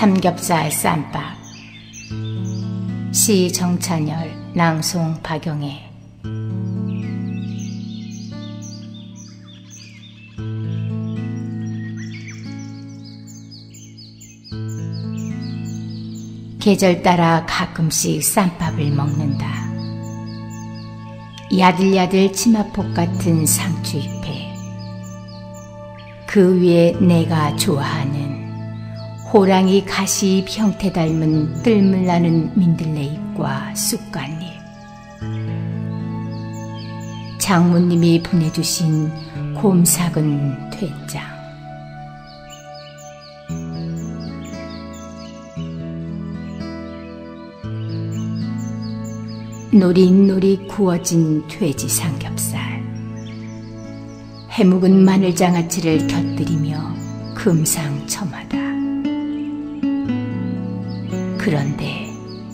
삼겹살 쌈밥. 시 정찬열, 낭송 박영애. 계절 따라 가끔씩 쌈밥을 먹는다. 야들야들 치마폭 같은 상추잎에 그 위에 내가 좋아하는 호랑이 가시잎 형태 닮은 뜰물나는 민들레잎과 쑥갓잎, 장모님이 보내주신 곰삭은 된장, 노릿노릿 구워진 돼지 삼겹살, 해묵은 마늘장아찌를 곁들이며 금상첨화다. 그런데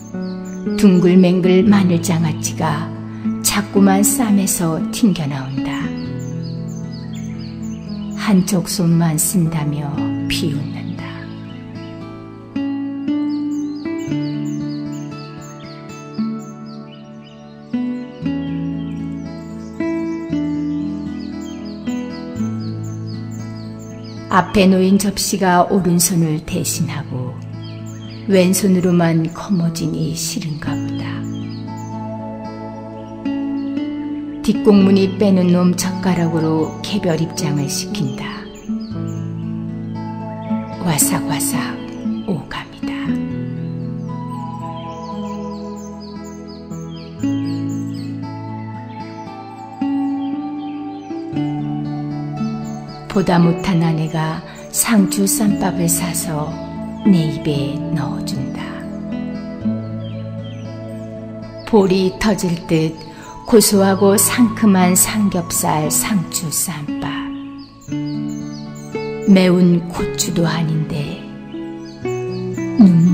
둥글맹글 마늘장아찌가 자꾸만 쌈에서 튕겨나온다. 한쪽 손만 쓴다며 비웃는다. 앞에 놓인 접시가 오른손을 대신하고 왼손으로만 거머쥐니 싫은가 보다. 뒷공문이 빼는 놈 젓가락으로 개별 입장을 시킨다. 와삭와삭 오감이다. 보다 못한 아내가 상추 쌈밥을 사서 내 입에 넣어준다. 볼이 터질 듯 고소하고 상큼한 삼겹살 상추 쌈밥. 매운 고추도 아닌데 눈물